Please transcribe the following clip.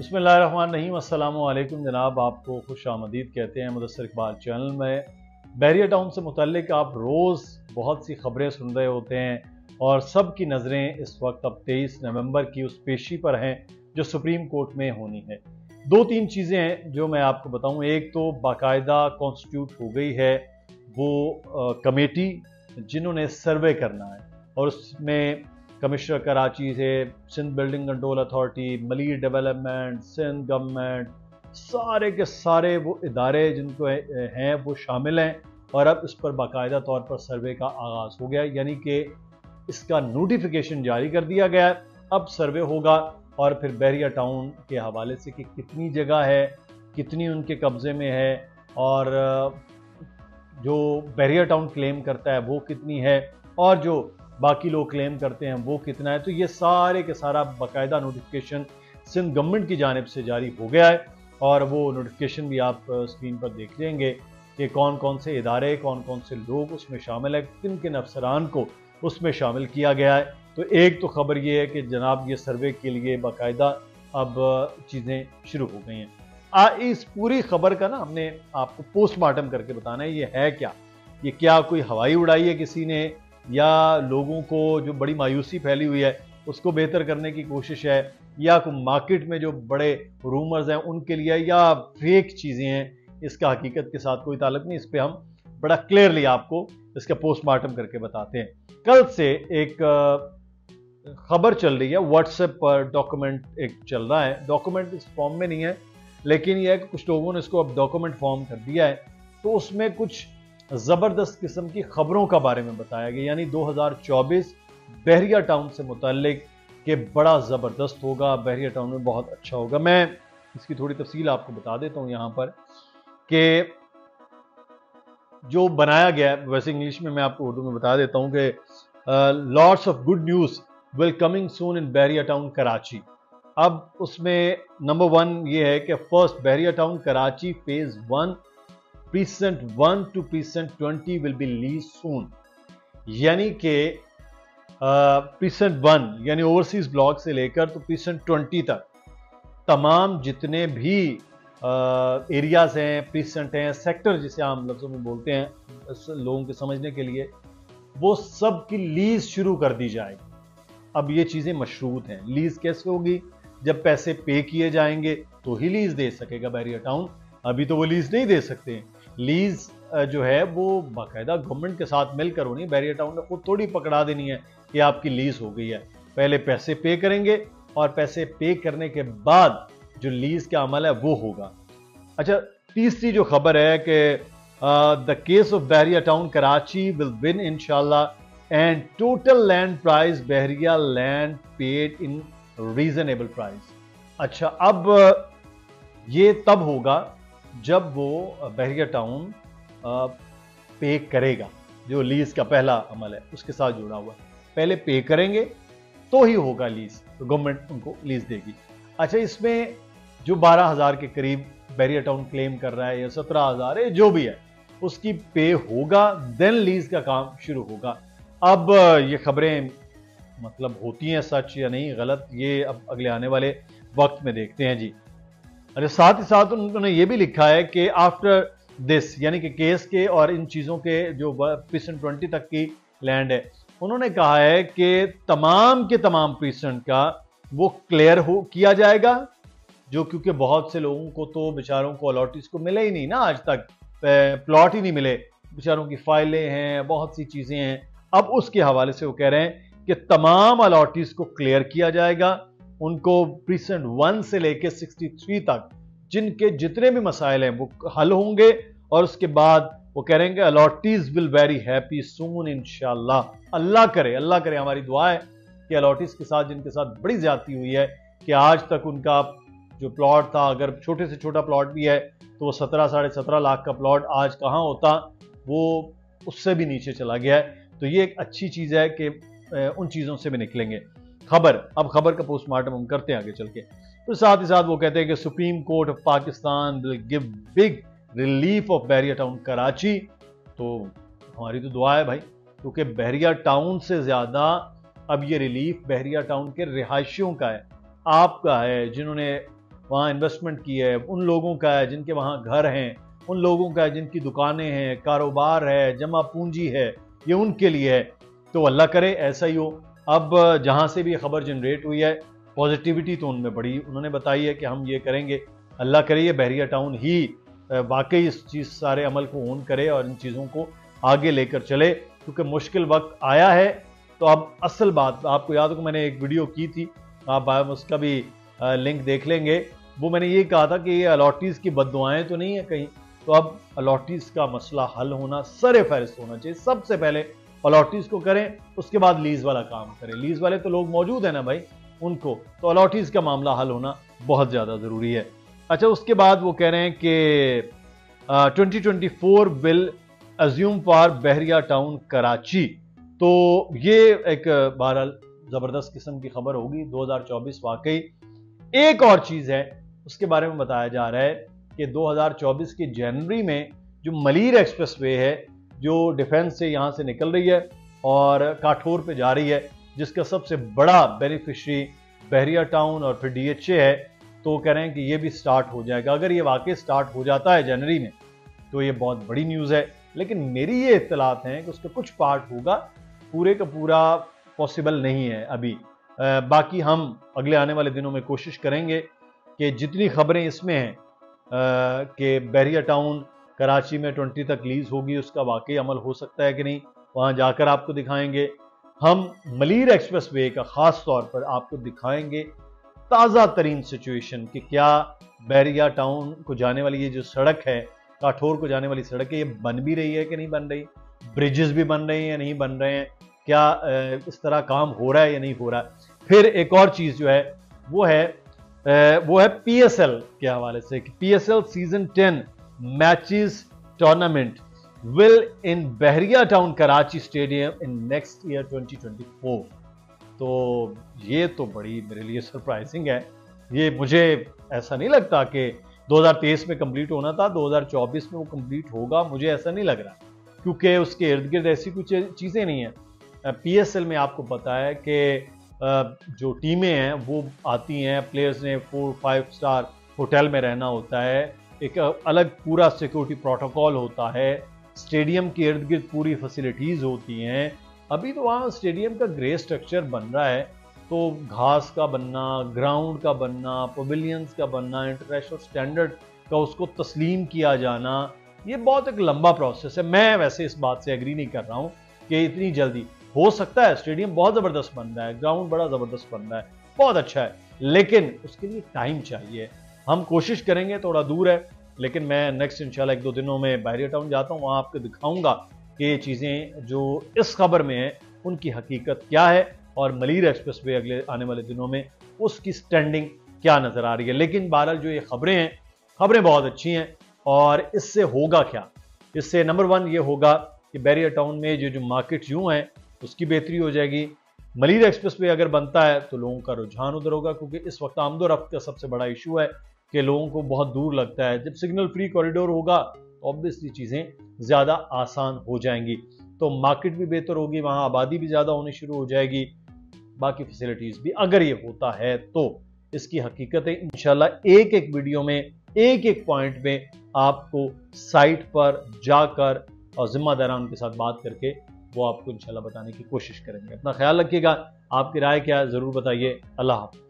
बिस्मिल्लाहिर्रहमानिर्रहीम। अस्सलामु अलैकुम जनाब, आपको खुश आमदीद कहते हैं मुदस्सिर इकबाल चैनल में। बहरिया टाउन से मुतल्लिक आप रोज़ बहुत सी खबरें सुन रहे होते हैं और सब की नज़रें इस वक्त अब 23 नवंबर की उस पेशी पर हैं जो सुप्रीम कोर्ट में होनी है। दो तीन चीज़ें हैं जो मैं आपको बताऊं। एक तो बाकायदा कॉन्स्टिट्यूट हो गई है वो कमेटी जिन्होंने सर्वे करना है, और उसमें कमिश्नर कराची से, Sindh building control authority, Malir development, Sindh government, सारे के सारे वो इदारे जिनको हैं वो शामिल हैं। और अब इस पर बाकायदा तौर पर सर्वे का आगाज़ हो गया, यानी कि इसका नोटिफिकेशन जारी कर दिया गया है। अब सर्वे होगा और फिर बहरिया टाउन के हवाले से कि कितनी जगह है, कितनी उनके कब्ज़े में है, और जो बहरिया टाउन क्लेम करता है वो कितनी है, और जो बाकी लोग क्लेम करते हैं वो कितना है। तो ये सारे के सारा बाकायदा नोटिफिकेशन सिंध गवर्नमेंट की जानिब से जारी हो गया है, और वो नोटिफिकेशन भी आप स्क्रीन पर देख लेंगे कि कौन कौन से इदारे, कौन कौन से लोग उसमें शामिल है, किन किन अफसरान को उसमें शामिल किया गया है। तो एक तो खबर ये है कि जनाब ये सर्वे के लिए बाकायदा अब चीज़ें शुरू हो गई हैं। इस पूरी खबर का ना हमने आपको पोस्टमार्टम करके बताना है ये है क्या। ये क्या कोई हवाई उड़ाई है किसी ने, या लोगों को जो बड़ी मायूसी फैली हुई है उसको बेहतर करने की कोशिश है, या कोई मार्केट में जो बड़े रूमर्स हैं उनके लिए, या फेक चीज़ें हैं। इसका हकीकत के साथ कोई ताल्लुक नहीं। इस पर हम बड़ा क्लियरली आपको इसका पोस्टमार्टम करके बताते हैं। कल से एक खबर चल रही है व्हाट्सएप पर, डॉक्यूमेंट एक चल रहा है। डॉक्यूमेंट इस फॉर्म में नहीं है, लेकिन यह है कि कुछ लोगों ने इसको अब डॉक्यूमेंट फॉर्म कर दिया है। तो उसमें कुछ ज़बरदस्त किस्म की खबरों का बारे में बताया गया, यानी 2024 बहरिया टाउन से मुतल्लिक कि बड़ा ज़बरदस्त होगा, बहरिया टाउन में बहुत अच्छा होगा। मैं इसकी थोड़ी तफसील आपको बता देता हूँ यहाँ पर कि जो बनाया गया है, वैसे इंग्लिश में मैं आपको उर्दू में बता देता हूँ कि lots of good news will coming soon in Bahria Town Karachi. अब उसमें नंबर 1 ये है कि first Bahria Town Karachi phase 1 precinct 1 to precinct 20 will be lease soon. यानी कि प्रीसेंट 1 यानी ओवरसीज ब्लॉक से लेकर तो प्रीसेंट 20 तक तमाम जितने भी एरियाज हैं, प्रीसेंट हैं, सेक्टर जिसे आम लफ्ज़ों में बोलते हैं लोगों के समझने के लिए, वो सब की लीज शुरू कर दी जाएगी। अब ये चीज़ें मशरूत हैं। लीज कैसे होगी? जब पैसे पे किए जाएंगे तो ही लीज दे सकेगा बहरिया टाउन। अभी तो वो लीज नहीं दे सकते। लीज जो है वो बाकायदा गवर्नमेंट के साथ मिलकर होनी। बहरिया टाउन ने खुद थोड़ी पकड़ा देनी है कि आपकी लीज हो गई है। पहले पैसे पे करेंगे और पैसे पे करने के बाद जो लीज का अमल है वो होगा। अच्छा, तीसरी जो खबर है कि the case of Bahria Town Karachi will win इंशाल्लाह and total land price Bahria land paid in reasonable price. अच्छा, अब ये तब होगा जब वो बहरिया टाउन पे करेगा, जो लीज का पहला अमल है उसके साथ जुड़ा हुआ है। पहले पे करेंगे तो ही होगा लीज, तो गवर्नमेंट उनको लीज देगी। अच्छा, इसमें जो 12,000 के करीब बहरिया टाउन क्लेम कर रहा है या 17,000 है, जो भी है उसकी पे होगा, देन लीज का काम शुरू होगा। अब ये खबरें मतलब होती हैं सच या नहीं गलत, ये अब अगले आने वाले वक्त में देखते हैं जी। अरे साथ ही साथ उन्होंने ये भी लिखा है कि आफ्टर दिस, यानी कि केस के और इन चीज़ों के जो प्रीसेंट 20 तक की लैंड है, उन्होंने कहा है कि तमाम के तमाम प्रीसेंट का वो क्लियर हो किया जाएगा, जो क्योंकि बहुत से लोगों को तो बेचारों को अलॉटीज को मिले ही नहीं ना, आज तक प्लॉट ही नहीं मिले, बेचारों की फाइलें हैं, बहुत सी चीज़ें हैं। अब उसके हवाले से वो कह रहे हैं कि तमाम अलॉटीज को क्लियर किया जाएगा, उनको प्रीसेंट 1 से लेकर 63 तक जिनके जितने भी मसाइल हैं वो हल होंगे, और उसके बाद वो कह रहे हैं कि allottees will very happy soon इंशाल्लाह। अल्लाह करे, हमारी दुआ है कि अलॉटीज के साथ जिनके साथ बड़ी ज्यादती हुई है कि आज तक उनका जो प्लॉट था, अगर छोटे से छोटा प्लॉट भी है तो वो 17 साढ़े 17 लाख का प्लॉट आज कहाँ होता, वो उससे भी नीचे चला गया है। तो ये एक अच्छी चीज़ है कि उन चीज़ों से भी निकलेंगे। अब खबर का पोस्टमार्टम हम करते हैं आगे चल के। तो साथ ही साथ वो कहते हैं कि supreme court of Pakistan will give big relief of Bahria Town Karachi. तो हमारी तो दुआ है भाई, क्योंकि बहरिया टाउन से ज़्यादा अब ये रिलीफ बहरिया टाउन के रिहायशियों का है, आपका है, जिन्होंने وہاں انویسٹمنٹ کی ہے، ان لوگوں کا ہے جن کے وہاں گھر ہیں، ان لوگوں کا ہے جن کی دکانیں ہیں، کاروبار ہے، جمع پونجی ہے، یہ ان کے لیے ہے۔ تو اللہ کرے ایسا ہی ہو۔ اب جہاں سے بھی خبر جنریٹ ہوئی ہے پازیٹیوٹی تو ان میں بڑی انہوں نے بتائی ہے کہ ہم یہ کریں گے، اللہ کرے یہ بحریہ ٹاؤن ہی واقعی اس چیز سارے عمل کو اون کرے اور ان چیزوں کو آگے لے کر چلے، کیونکہ مشکل وقت آیا ہے۔ تو اب اصل بات آپ کو یاد ہو کہ میں نے ایک ویڈیو کی تھی، آپ اس کا بھی لنک دیکھ لیں گے، وہ میں نے یہ کہا تھا کہ یہ الاٹیز کی بد دعائیں تو نہیں ہیں کہیں، تو اب الاٹیز کا مسئلہ حل ہونا سر فہرست ہونا چاہیے۔ سب سے پہلے الاٹیز کو کریں، اس کے بعد لیز والا کام کریں۔ لیز والے تو لوگ موجود ہیں نا بھائی، ان کو تو الاٹیز کا معاملہ حل ہونا بہت زیادہ ضروری ہے۔ اچھا، اس کے بعد وہ کہہ رہے ہیں کہ 2024 will awesome for Bahria Town Karachi, تو یہ ایک بہرحال زبردست قسم کی خبر ہوگی۔ 2024 واقعی ایک اور چیز ہے اس کے بارے میں بتایا جا رہا ہے کہ 2024 کے جنوری میں جو ملیر ایکسپریس وے ہے جو ڈیفنس سے یہاں سے نکل رہی ہے اور کاٹھور پہ جا رہی ہے، جس کا سب سے بڑا بینیفیشری بحریہ ٹاؤن اور پھر ڈی ایچ اے ہے، تو کہہ رہے ہیں کہ یہ بھی سٹارٹ ہو جائے گا۔ اگر یہ واقعی سٹارٹ ہو جاتا ہے جنوری میں تو یہ بہت بڑی نیوز ہے، لیکن میری یہ اطلاعات ہیں کہ اس کا کچھ پارٹ ہوگا، پورے کا پورا پاسبل نہیں ہے ابھی۔ باقی ہم اگلے آنے والے دنوں میں کوشش کریں گے کہ جتنی خبریں اس میں ہیں کہ بحریہ ٹاؤن کراچی میں 20 تک لیز ہوگی، اس کا واقعی عمل ہو سکتا ہے کہ نہیں، وہاں جا کر آپ کو دکھائیں گے۔ ہم ملیر ایکسپریس وے کا خاص طور پر آپ کو دکھائیں گے تازہ ترین سچویشن کہ کیا بحریہ ٹاؤن کو جانے والی یہ جو سڑک ہے، کاٹھور کو جانے والی سڑک ہے، یہ بن بھی رہی ہے کہ نہیں بن رہی، بریجز بھی بن رہے ہیں یا نہیں بن رہے ہیں، کیا اس طرح کام ہو رہا ہے یا نہیں ہو رہا ہے۔ پھر ایک اور چیز جو ہے وہ ہے پی ایس ایل کے حوالے سے، کہ پی ایس ایل سیزن 10 matches tournament will in Bahria Town Karachi stadium in next year 2024۔ تو یہ تو بڑی میرے لیے سرپرائزنگ ہے، یہ مجھے ایسا نہیں لگتا کہ 2023 میں کمپلیٹ ہونا تھا 2024 میں وہ کمپلیٹ ہوگا، مجھے ایسا نہیں لگ رہا، کیونکہ اس کے ارد گرد ایسی کچھ چیزیں نہیں ہیں۔ پی ایس ایل میں آپ کو پتا ہے کہ جو ٹیمیں ہیں وہ آتی ہیں، پلیئرز نے 4-5 سٹار ہوٹل میں رہنا ہوتا ہے، ایک الگ پورا سیکورٹی پروٹوکول ہوتا ہے، اسٹیڈیم کے ارد گرد پوری فیسلٹیز ہوتی ہیں۔ ابھی تو وہاں اسٹیڈیم کا گرے سٹرکچر بن رہا ہے، تو گھاس کا بننا، گراؤنڈ کا بننا، پویلینز کا بننا، انٹرنیشنل سٹینڈرڈ کا اس کو تسلیم کیا جانا، یہ بہت ایک لمبا پروسیس ہے۔ میں ویسے اس بات سے ایگری نہیں کر رہا ہوں کہ اتنی جلدی ہو سکتا ہے۔ اسٹیڈیم بہت زبردست بن رہا ہے، گراؤنڈ بڑا زبردست بن رہا ہے، بہت اچھا ہے، لیکن اس کے لیے ٹائم چاہیے۔ ہم کوشش کریں گے، تھوڑا دور ہے، لیکن میں نیکسٹ انشاءاللہ 1-2 دنوں میں بحریہ ٹاؤن جاتا ہوں، وہاں آپ کو دکھاؤں گا کہ یہ چیزیں جو اس خبر میں ہیں ان کی حقیقت کیا ہے، اور ملیر ایکسپریس وے اگلے آنے والے دنوں میں اس کی سٹینڈنگ کیا نظر آ رہی ہے۔ لیکن بہرحال جو یہ خبریں ہیں، خبریں بہت اچھی ہیں، اور اس سے ہوگا کیا؟ اس سے نمبر 1 یہ ہوگا کہ بحریہ ٹاؤن میں جو مارکیٹ یوں ہیں اس کی بہتری ہو جائے گی۔ ملیر ایکسپریس وے اگر بنتا ہے تو لوگوں کا رجحان ادھر ہوگا، کیونکہ اس وقت آمد و رفت کا سب سے بڑا ایشو ہے کہ لوگوں کو بہت دور لگتا ہے۔ جب سگنل فری کوریڈور ہوگا تو obviously چیزیں زیادہ آسان ہو جائیں گی، تو مارکیٹ بھی بہتر ہوگی، وہاں آبادی بھی زیادہ ہونی شروع ہو جائے گی، باقی فیسلٹیز بھی۔ اگر یہ ہوتا ہے تو اس کی حقیقتیں انشاءاللہ ایک ایک ویڈیو میں، ایک ایک پوائنٹ میں آپ کو سائٹ پر جا کر اور ذمہ داران کے ساتھ بات کر کے وہ آپ کو انشاءاللہ بتانے کی کوشش کریں گے۔ اپنا خیال رکھیے گا، آپ کی رائے کیا ہے ضرور بتائیے۔ اللہ حافظ۔